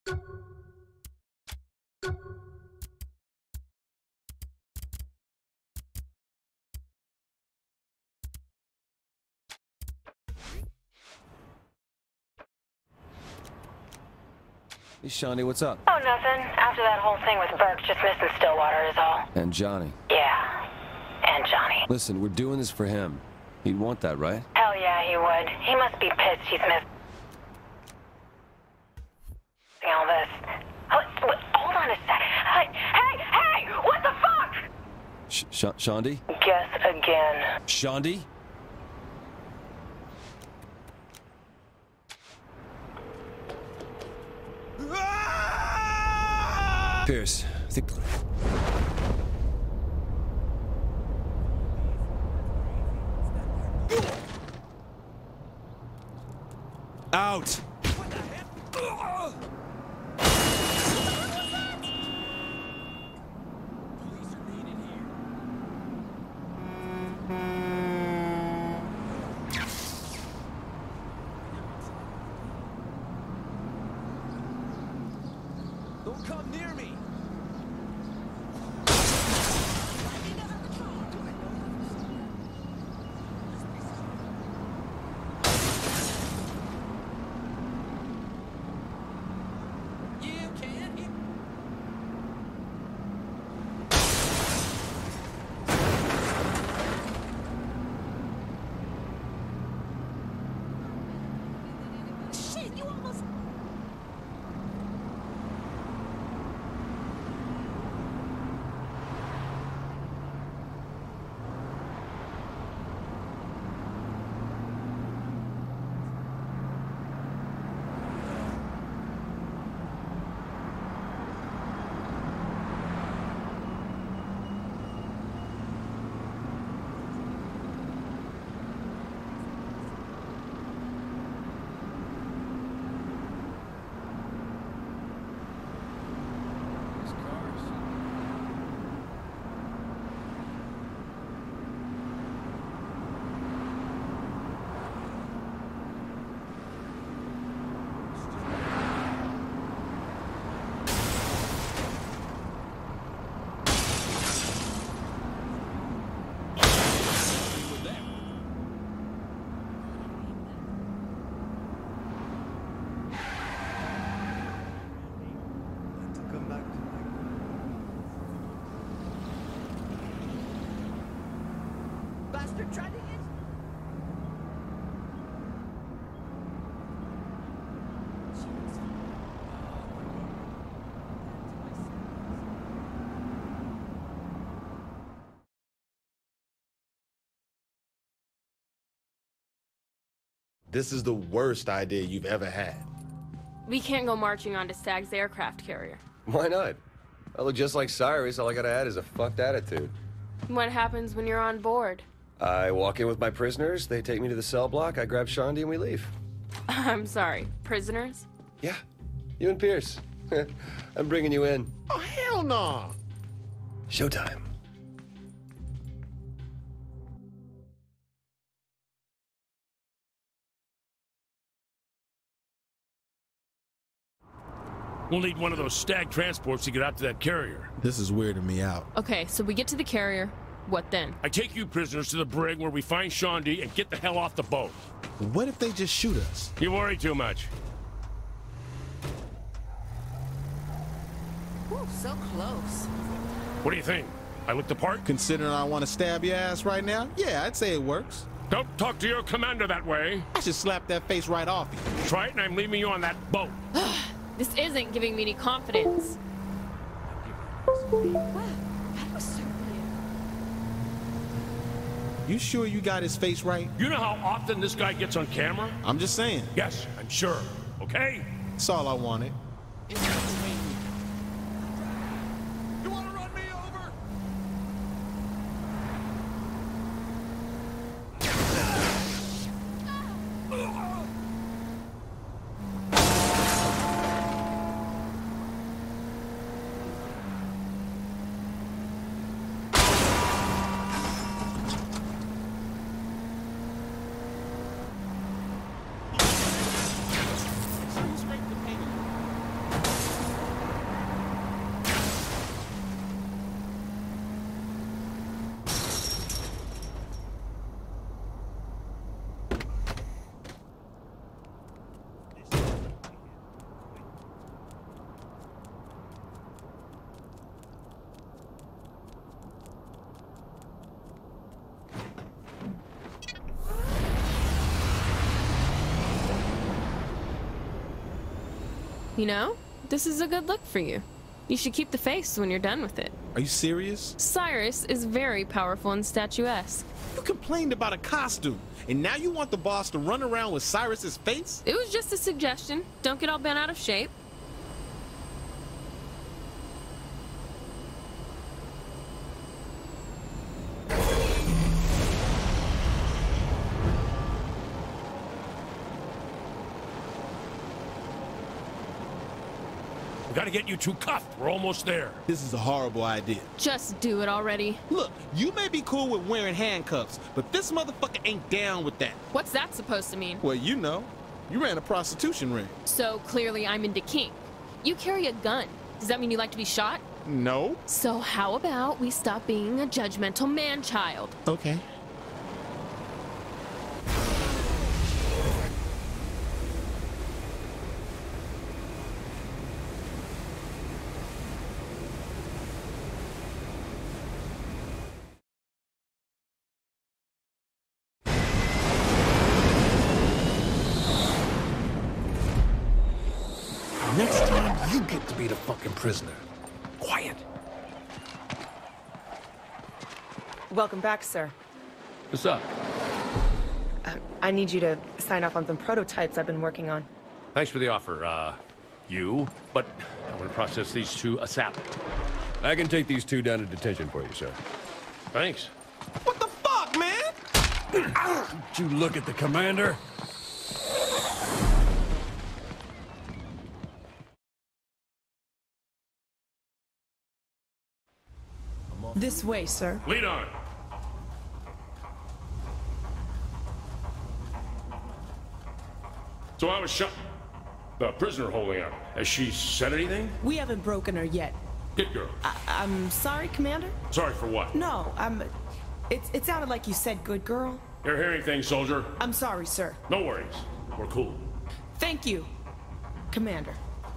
Hey, Shaundi, what's up? Oh, nothing. After that whole thing with Burke, just missing Stillwater is all. And Johnny. Yeah. And Johnny. Listen, we're doing this for him. He'd want that, right? Hell yeah, he would. He must be pissed he's missing all this. Hold on a sec. Hey! What the fuck? Shaundi? Guess again. Shaundi? Pierce, I think... Out! What the heck? Police are needed here. Don't come near me. Bastard tried to hit. This is the worst idea you've ever had. We can't go marching onto Stag's aircraft carrier. Why not? I look just like Cyrus. All I gotta add is a fucked attitude. What happens when you're on board? I walk in with my prisoners, they take me to the cell block, I grab Shaundi, and we leave. I'm sorry, prisoners? Yeah, you and Pierce. I'm bringing you in. Oh, hell no! Showtime. We'll need one of those Stag transports to get out to that carrier. This is weirding me out. Okay, so we get to the carrier. What then? I take you prisoners to the brig where we find Shaundi and get the hell off the boat. What if they just shoot us? You worry too much. Ooh, so close. What do you think? I look the part? Considering I want to stab your ass right now? Yeah, I'd say it works. Don't talk to your commander that way. I should slap that face right off you. Try it and I'm leaving you on that boat. This isn't giving me any confidence. Wow, that was so weird. You sure you got his face right? You know how often this guy gets on camera? I'm just saying. Yes, I'm sure. Okay? That's all I wanted. You wanna run me over? you know? This is a good look for you. You should keep the face when you're done with it. Are you serious? Cyrus is very powerful and statuesque. You complained about a costume, and now you want the boss to run around with Cyrus's face? It was just a suggestion. Don't get all bent out of shape. We gotta get you two cuffed. We're almost there. This is a horrible idea. Just do it already. Look, you may be cool with wearing handcuffs, but this motherfucker ain't down with that. What's that supposed to mean? Well, you know, you ran a prostitution ring. So clearly I'm into kink. You carry a gun. Does that mean you like to be shot? No. So how about we stop being a judgmental man-child? Okay. Next time, you get to be the fucking prisoner. Quiet. Welcome back, sir. What's up? I need you to sign off on some prototypes I've been working on. Thanks for the offer, but I want to process these two ASAP. I can take these two down to detention for you, sir. Thanks. What the fuck, man? Did you look at the commander? This way, sir. Lead on. So I was shot. The prisoner holding up. Has she said anything? We haven't broken her yet. Good girl. I'm sorry, Commander? Sorry for what? No, It sounded like you said good girl. You're hearing things, soldier. I'm sorry, sir. No worries. We're cool. Thank you, Commander.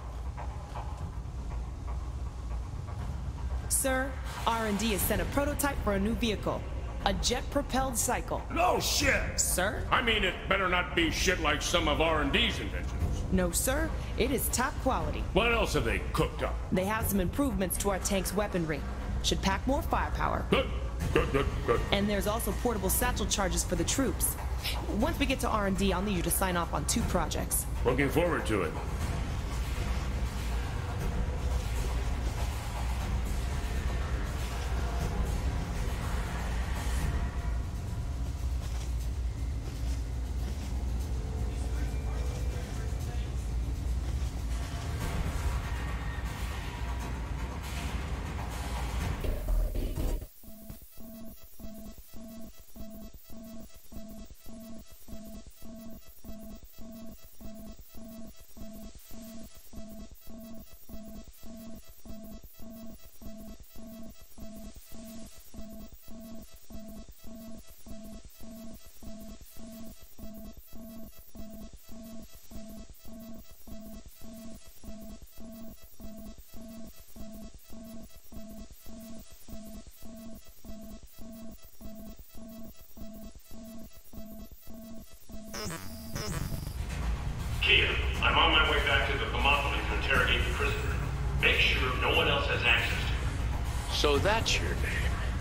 Sir, R&D has sent a prototype for a new vehicle. A jet-propelled cycle. No shit! Sir? I mean, it better not be shit like some of R&D's inventions. No, sir. It is top quality. What else have they cooked up? They have some improvements to our tank's weaponry. Should pack more firepower. Good. Good. And there's also portable satchel charges for the troops. Once we get to R&D, I'll need you to sign off on 2 projects. Looking forward to it. Kia, I'm on my way back to the Thermopylae to interrogate the prisoner. Make sure no one else has access to her. So that's your name.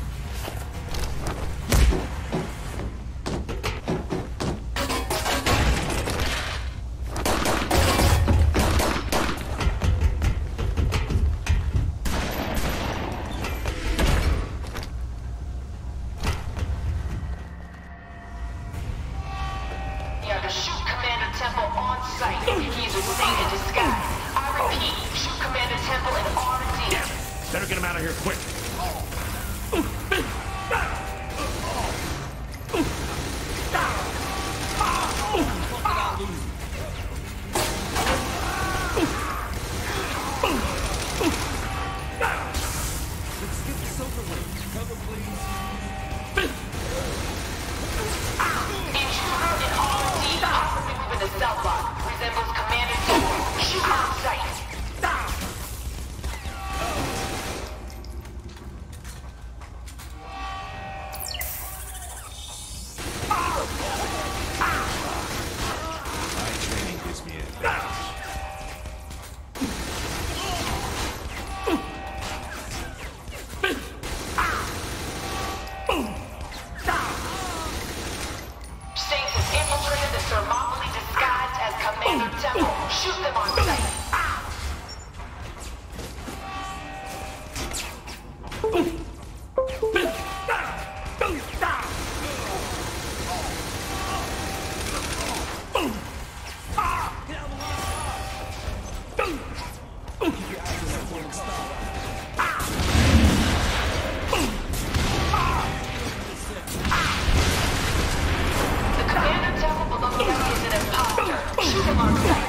Better get him out of here quick. Temple. Shoot them on sight. The Commander Temple below deck is an imposter. Shoot him on sight.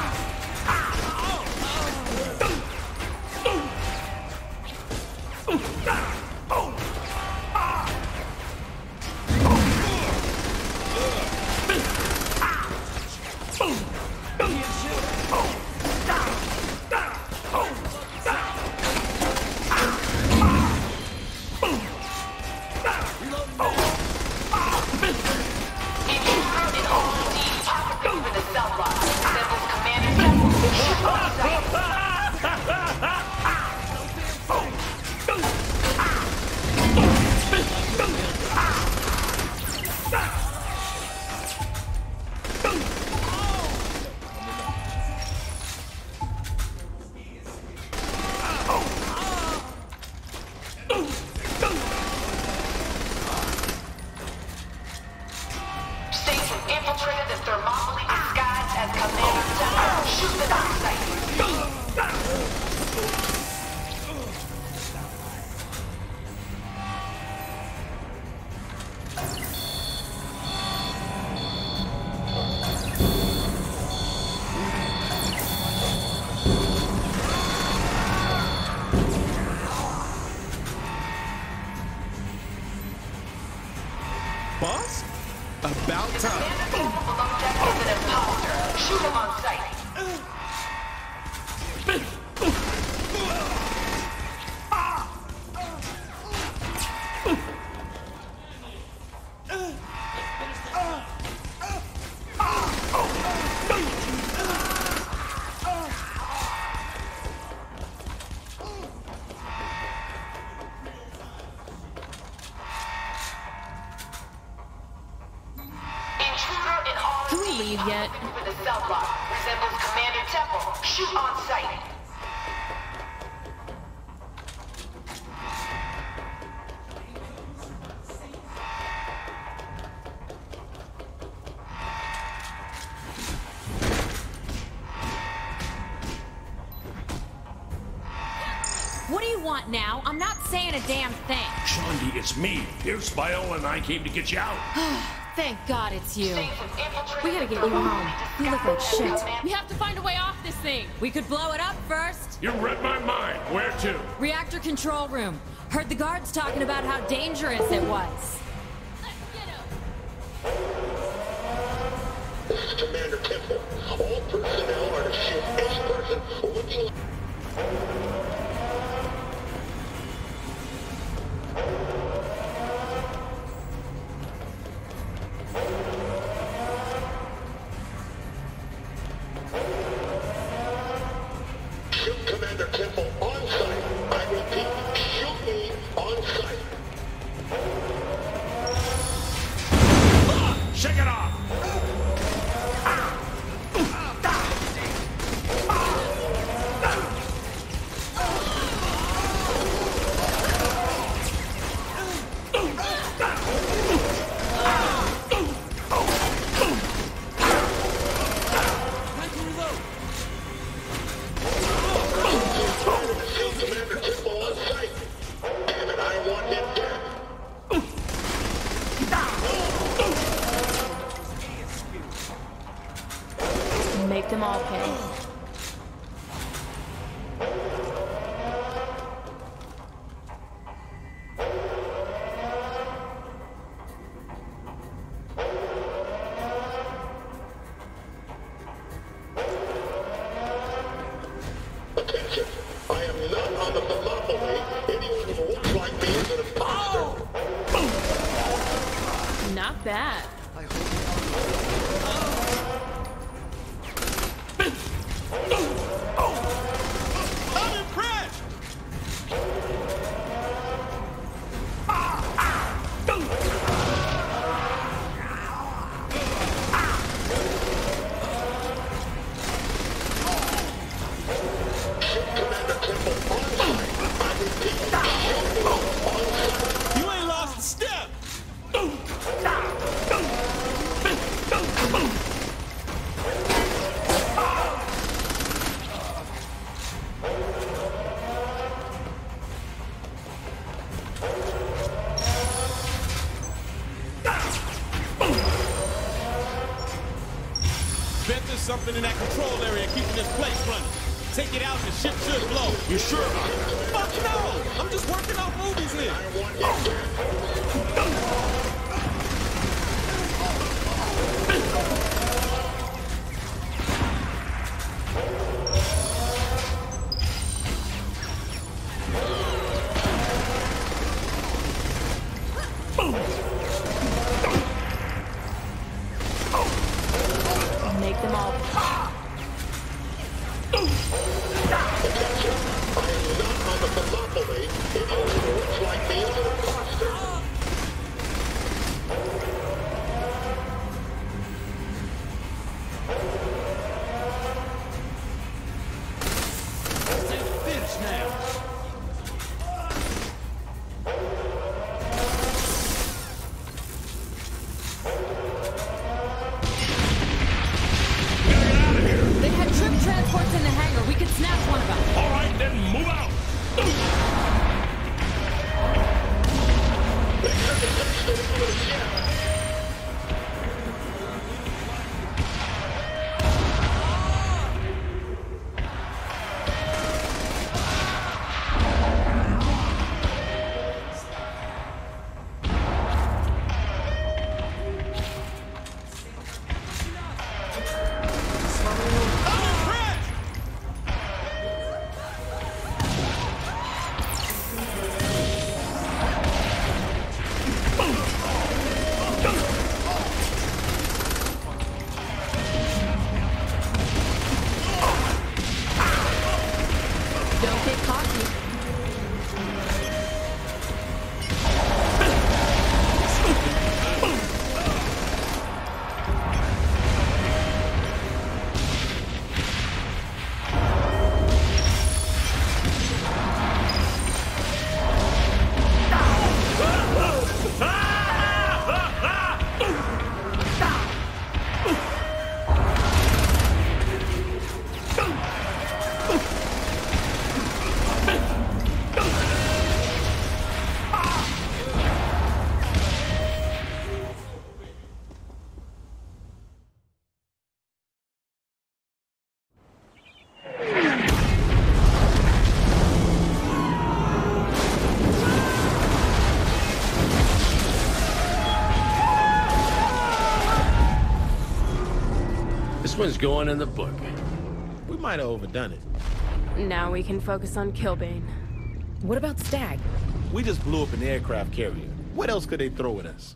Infiltrated the Thermopylae disguised as Commander Temple. Shoot them on sight. Boss? About time. Commander Temple below deck is an imposter. Shoot him on sight. Can we leave yet? With a cell block. Resembles Commander Temple. Shoot on sight. What do you want now? I'm not saying a damn thing. Shondi, it's me. Pierce Viola and I came to get you out. Thank God it's you. We gotta get you home. You look like shit. We have to find a way off this thing. We could blow it up first. You read my mind. Where to? Reactor control room. Heard the guards talking about how dangerous it was. This is Commander Temple. All personnel are to shoot any person looking like... Shoot Commander Temple on sight. I repeat, shoot me on sight. Shake it off! Shoot Commander Temple on sight. Damn it, I want him dead. Make them all pay. Attention, I am not on the Thermopylae. Anyone who looks like me is an imposter. Not bad. I'm impressed! something in that control area keeping this place running. Take it out and the ship should blow. You sure about that? Fuck no! I'm just working off movies here. Make them all pop. They had troop transports in the hangar. We could snatch one of them. All right, then move out. Don't get cocky. This one's going in the book. We might have overdone it. Now we can focus on Killbane. What about Stag? We just blew up an aircraft carrier. What else could they throw at us?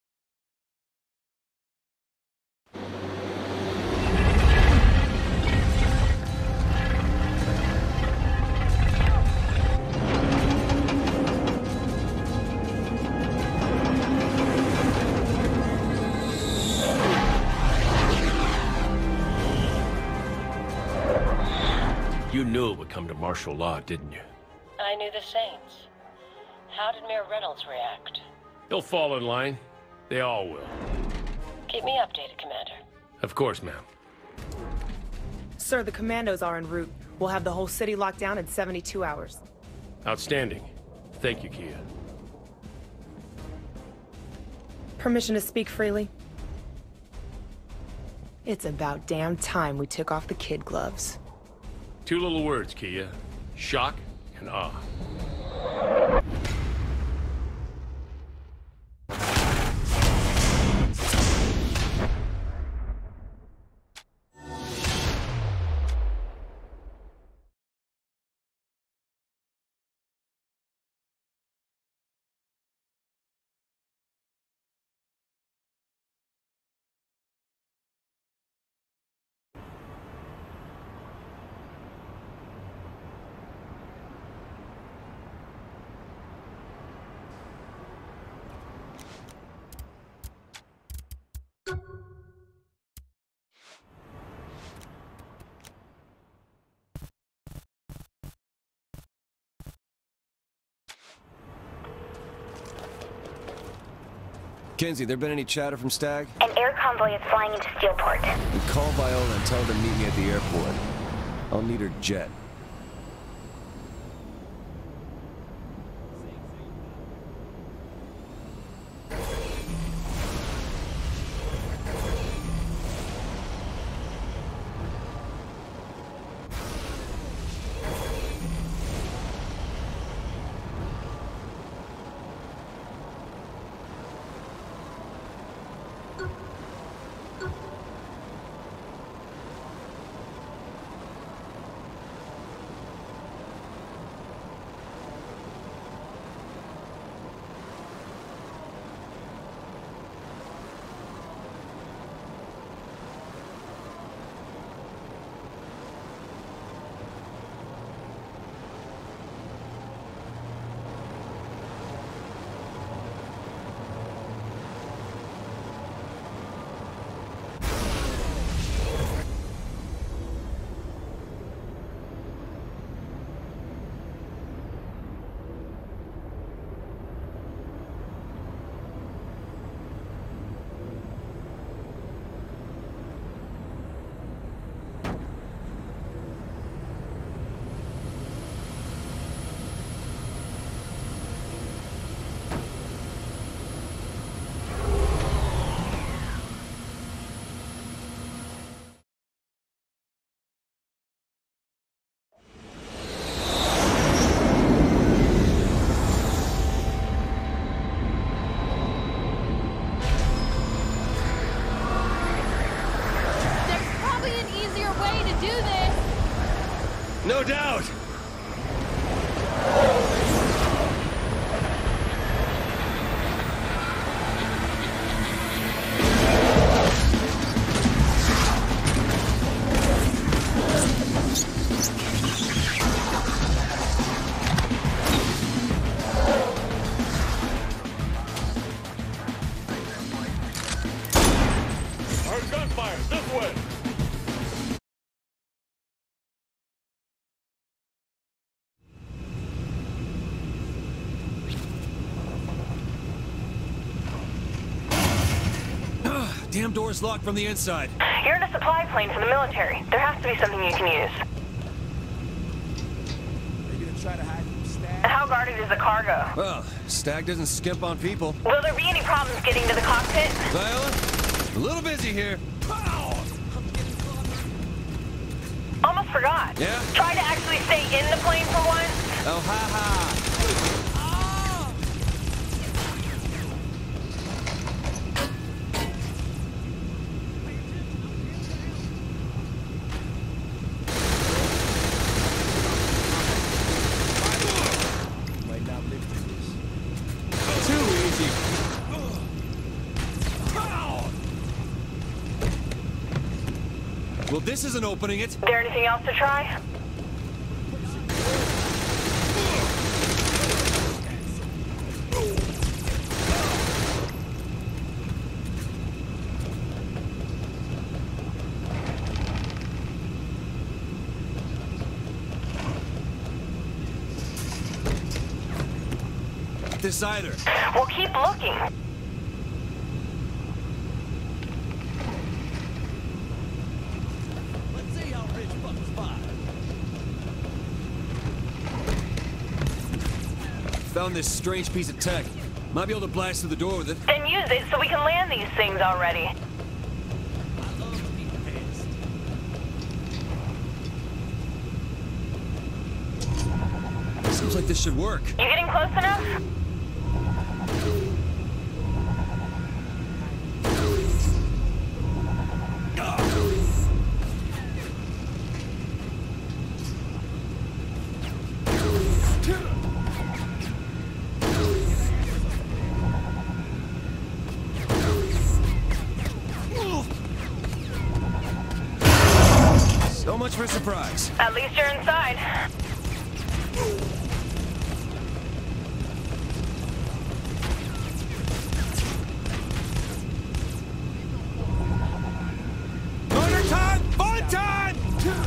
You knew it would come to martial law, didn't you? I knew the Saints. How did Mayor Reynolds react? He'll fall in line. They all will. Keep me updated, Commander. Of course, ma'am. Sir, the commandos are en route. We'll have the whole city locked down in 72 hours. Outstanding. Thank you, Kia. Permission to speak freely? It's about damn time we took off the kid gloves. Two little words, Kia. Shock and awe. Kenzie, there been any chatter from Stag? An air convoy is flying into Steelport. Then call Viola and tell her to meet me at the airport. I'll need her jet. No doubt! Heard gunfire! This way! Damn door's locked from the inside. You're in a supply plane for the military. There has to be something you can use. Are you gonna try to hide from Stag? And how guarded is the cargo? Well, Stag doesn't skimp on people. Will there be any problems getting to the cockpit? Viola, a little busy here. Almost forgot. Yeah? Try to actually stay in the plane for once. Oh, ha ha. Well, this isn't opening it. Is there anything else to try? This either. We'll keep looking. Found this strange piece of tech. Might be able to blast through the door with it. Then use it so we can land these things already. Seems like this should work. You getting close enough? So much for a surprise. At least you're inside. Motor time! Fun time!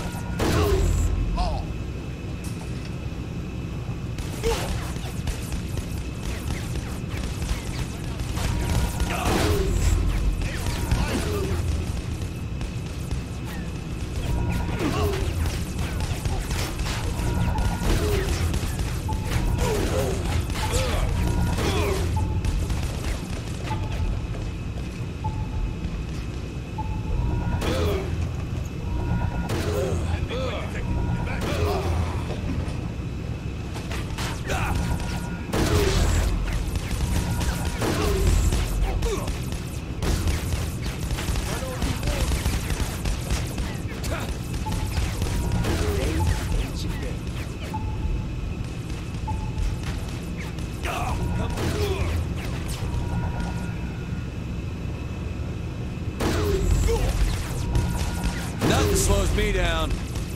Nothing slows me down.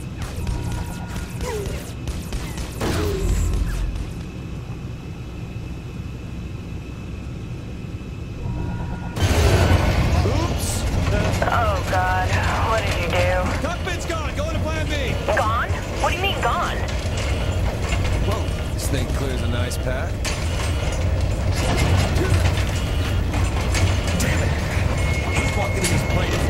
Oh, God. What did you do? Cockpit's gone. Going to plan B. Gone? What do you mean gone? Whoa. This thing clears a nice path. Damn it. He's walking in this plane.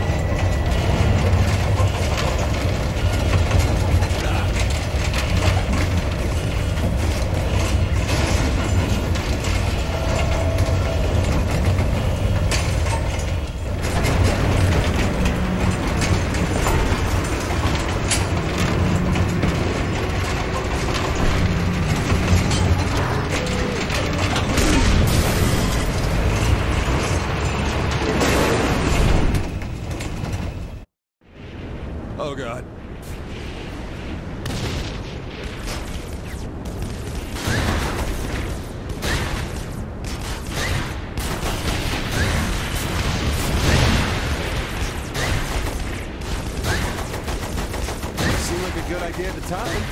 seemed like a good idea at the time.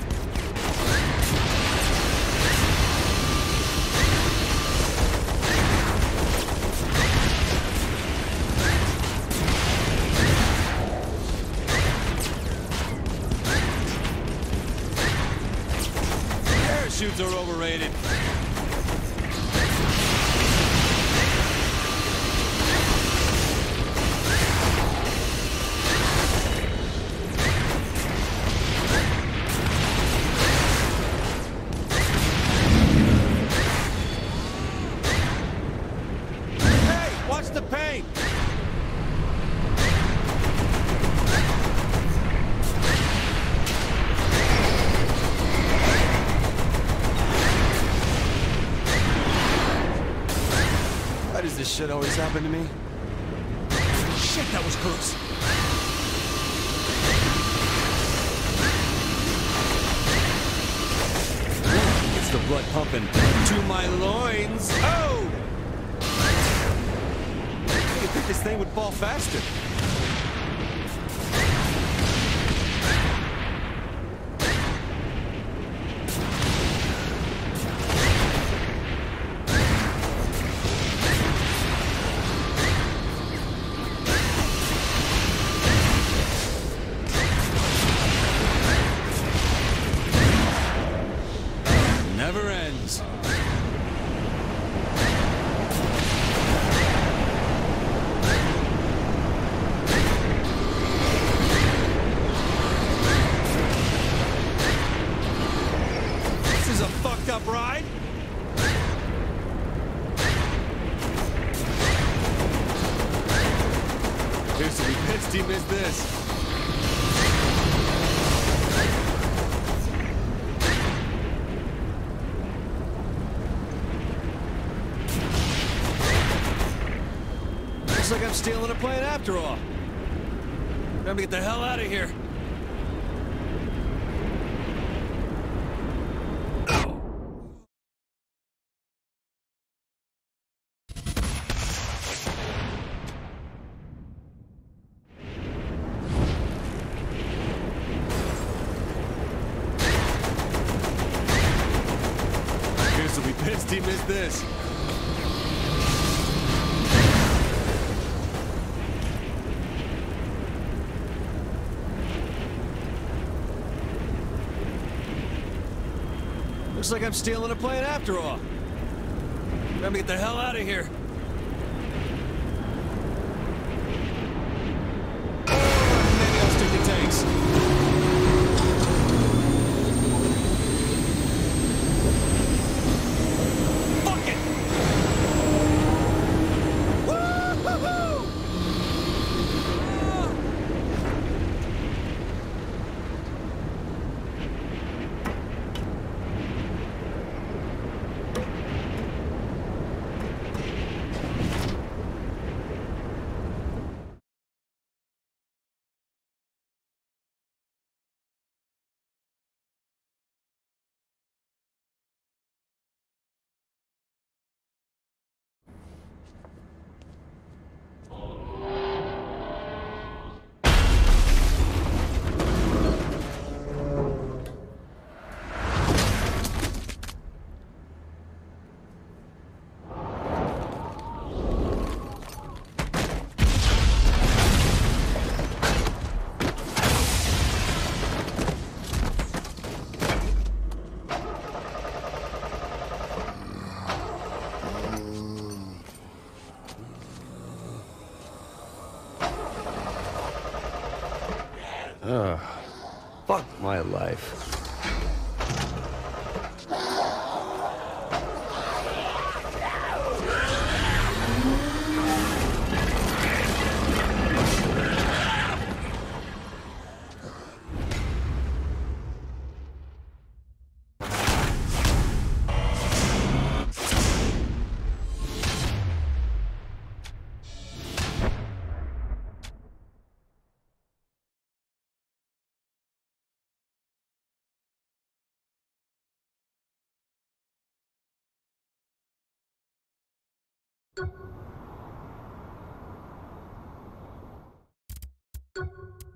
Parachutes are overrated. Hey, watch the paint. Why does this shit always happen to me? Shit, that was close. Gets the blood pumping to my loins. Oh! You'd think this thing would fall faster. Never ends. This is a fucked up ride. Here's to be pissed he missed this. Looks like I'm stealing a plane after all. Time to get the hell out of here. Here's to be pissed he missed this. Looks like I'm stealing a plane after all. Time to get the hell out of here. Maybe I'll stick to tanks. Fuck it! Woo-hoo-hoo! Fuck my life. You